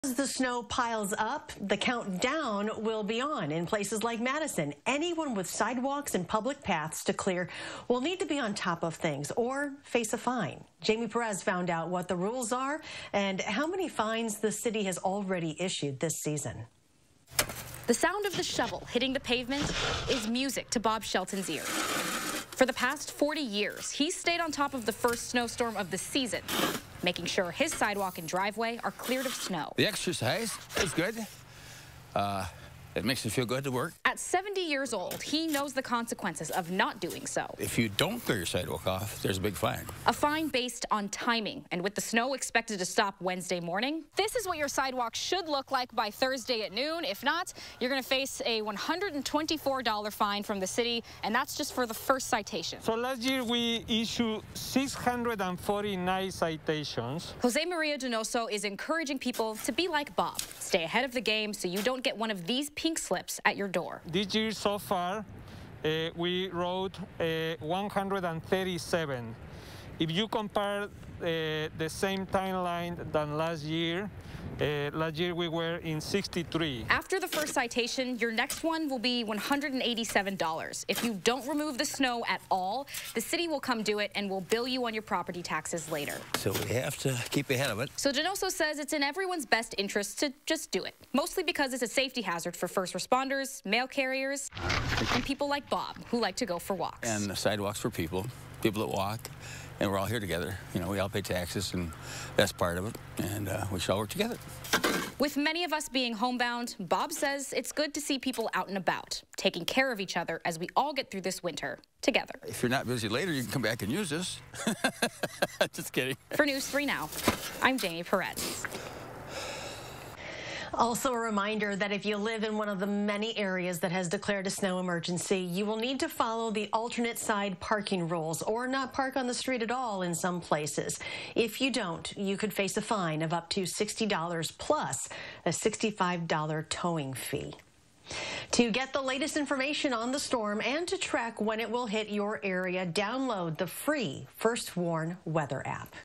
As the snow piles up, the countdown will be on. In places like Madison, anyone with sidewalks and public paths to clear will need to be on top of things or face a fine. Jamie Perez found out what the rules are and how many fines the city has already issued this season. The sound of the shovel hitting the pavement is music to Bob Shelton's ears. For the past 40 years, he's stayed on top of the first snowstorm of the season, making sure his sidewalk and driveway are cleared of snow. The exercise is good. It makes you feel good to work. At 70 years old, he knows the consequences of not doing so. If you don't clear your sidewalk off, there's a big fine. A fine based on timing, and with the snow expected to stop Wednesday morning, this is what your sidewalk should look like by Thursday at noon. If not, you're going to face a $124 fine from the city, and that's just for the first citation. So last year we issued 649 citations. Jose Maria Donoso is encouraging people to be like Bob. Stay ahead of the game so you don't get one of these pink slips at your door. This year so far, we wrote 137. If you compare the same timeline than last year we were in 63. After the first citation, your next one will be $187. If you don't remove the snow at all, the city will come do it and will bill you on your property taxes later. So we have to keep ahead of it. So Donoso says it's in everyone's best interest to just do it, mostly because it's a safety hazard for first responders, mail carriers, and people like Bob who like to go for walks. And the sidewalks for people that walk. And we're all here together. You know, we all pay taxes, and that's part of it. And we should all work together. With many of us being homebound, Bob says it's good to see people out and about, taking care of each other as we all get through this winter together. If you're not busy later, you can come back and use this. Just kidding. For News 3 Now, I'm Jamie Perez. Also a reminder that if you live in one of the many areas that has declared a snow emergency, you will need to follow the alternate side parking rules or not park on the street at all in some places. If you don't, you could face a fine of up to $60 plus a $65 towing fee. To get the latest information on the storm and to track when it will hit your area, download the free First Warn weather app.